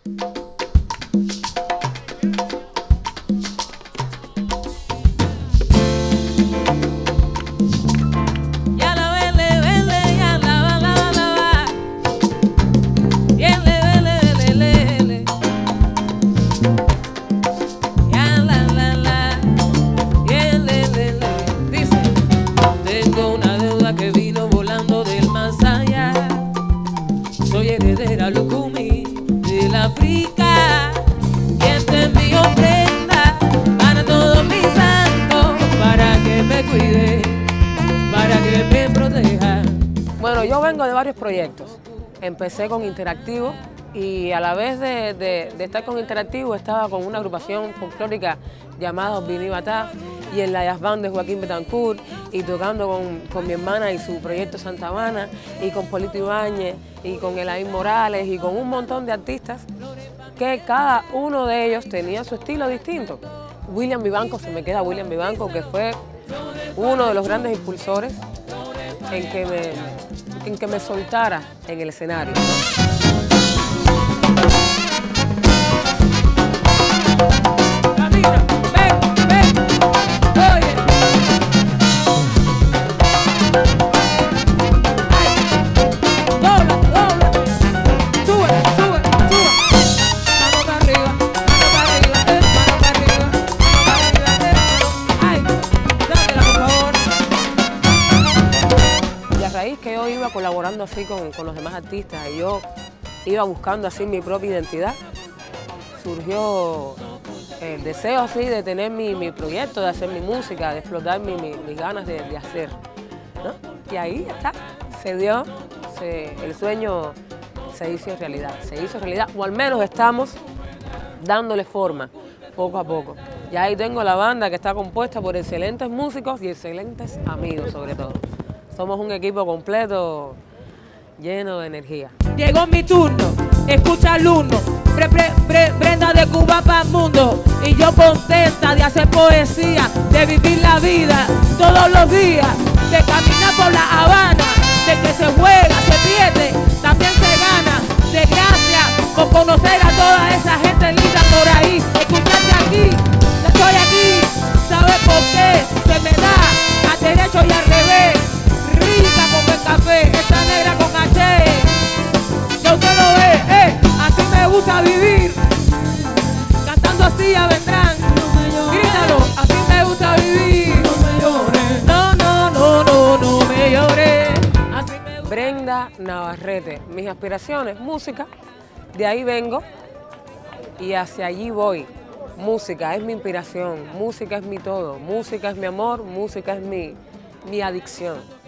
Soy heredera Lucumí del África, y esta es mi ofrenda para todos mis santos, para que me cuide, para que me proteja. Bueno, yo vengo de varios proyectos. Empecé con Interactivo y a la vez de estar con Interactivo estaba con una agrupación folclórica llamada Vini Batá, y en la jazz band de Joaquín Betancourt, y tocando con mi hermana y su proyecto Santa Habana, y con Polito Ibáñez, y con Elaine Morales, y con un montón de artistas que cada uno de ellos tenía su estilo distinto. William Vivanco, se me queda William Vivanco, que fue uno de los grandes impulsores en que me soltara en el escenario, ¿no? Que yo iba colaborando así con los demás artistas y yo iba buscando así mi propia identidad, surgió el deseo así de tener mi proyecto, de hacer mi música, de explotar mis ganas de hacer, ¿no? Y ahí está, se dio, el sueño se hizo realidad, o al menos estamos dándole forma poco a poco. Y ahí tengo la banda que está compuesta por excelentes músicos y excelentes amigos sobre todo. Somos un equipo completo, lleno de energía. Llegó mi turno, escucha alumno, Brenda de Cuba para el mundo. Y yo contenta de hacer poesía, de vivir la vida todos los días, de caminar por La Habana, de que se juega, se pierde, también se gana. De gracias por conocer a toda esa gente linda por ahí. Escucharte aquí, estoy aquí, ¿sabes por qué? Se me da al derecho y al revés. Rica como el café, esta negra con H. Ya usted lo ve, así me gusta vivir. Cantando así ya vendrán. Grítalo, así me gusta vivir. No me llores, no me llores. Así me gusta. Brenda Navarrete, mis aspiraciones, música, de ahí vengo y hacia allí voy. Música es mi inspiración, música es mi todo, música es mi amor, música es mi adicción.